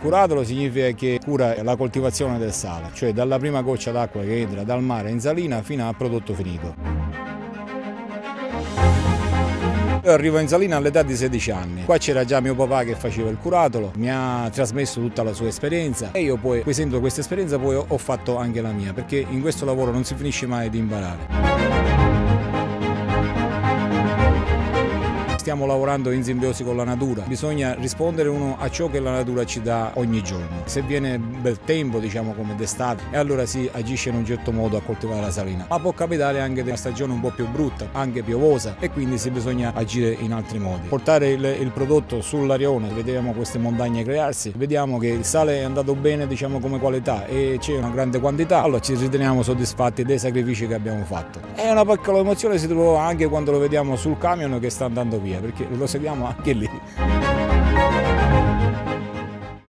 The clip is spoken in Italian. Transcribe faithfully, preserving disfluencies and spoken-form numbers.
Curatolo significa che cura la coltivazione del sale, cioè dalla prima goccia d'acqua che entra dal mare in salina fino al prodotto finito. Io arrivo in salina all'età di sedici anni, qua c'era già mio papà che faceva il curatolo, mi ha trasmesso tutta la sua esperienza e io poi, acquisendo questa esperienza, poi ho fatto anche la mia, perché in questo lavoro non si finisce mai di imparare. Stiamo lavorando in simbiosi con la natura, bisogna rispondere uno a ciò che la natura ci dà ogni giorno. Se viene bel tempo, diciamo come d'estate, e allora si agisce in un certo modo a coltivare la salina. Ma può capitare anche una stagione un po' più brutta, anche piovosa, e quindi si bisogna agire in altri modi. Portare il, il prodotto sull'Arione, vediamo queste montagne crearsi, vediamo che il sale è andato bene, diciamo, come qualità e c'è una grande quantità, allora ci riteniamo soddisfatti dei sacrifici che abbiamo fatto. E una piccola emozione si trova anche quando lo vediamo sul camion che sta andando via, perché lo seguiamo anche lì.